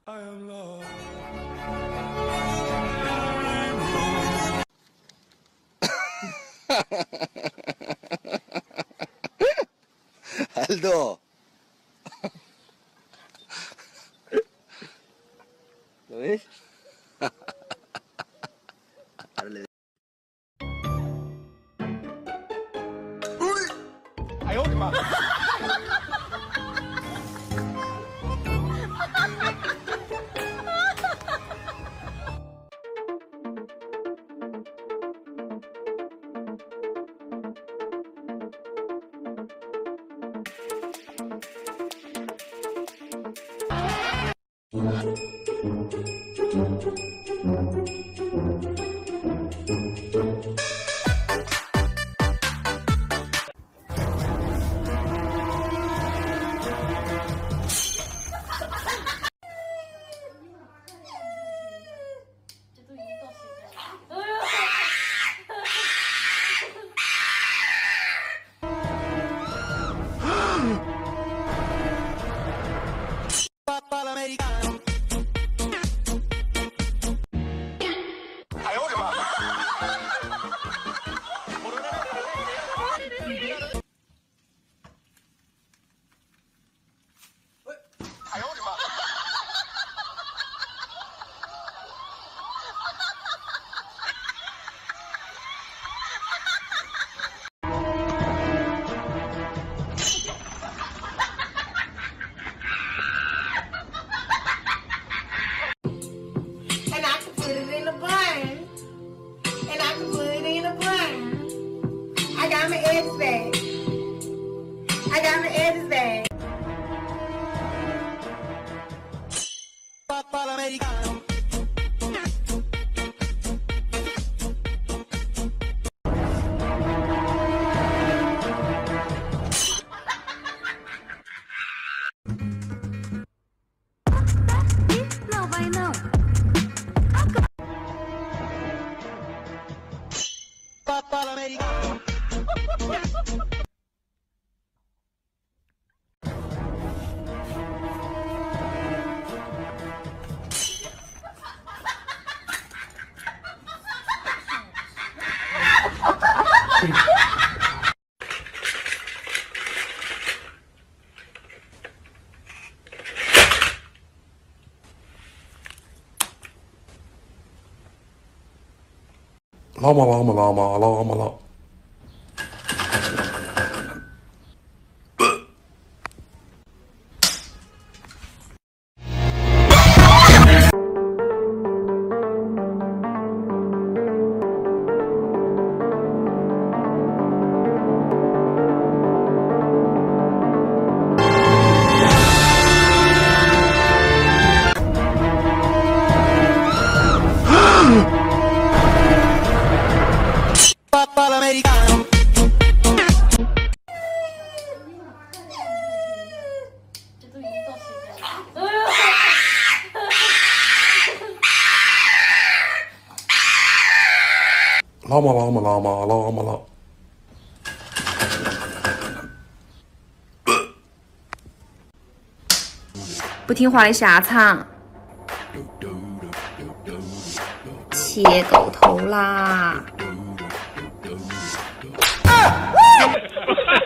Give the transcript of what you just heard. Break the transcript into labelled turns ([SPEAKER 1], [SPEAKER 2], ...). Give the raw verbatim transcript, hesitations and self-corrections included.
[SPEAKER 1] Aldo. ¿Lo ves? Ahora le... ¡Uy! ¡Ay, última!
[SPEAKER 2] I got my edges back. I got my edges back.
[SPEAKER 1] Papa americano.
[SPEAKER 2] Não vai não.
[SPEAKER 1] Papa americano.
[SPEAKER 3] Lama lama lama lama lama.
[SPEAKER 1] Papa americano.
[SPEAKER 3] Lama lama lama lama lama.
[SPEAKER 4] 不听话的下场，切狗头啦！
[SPEAKER 1] 啊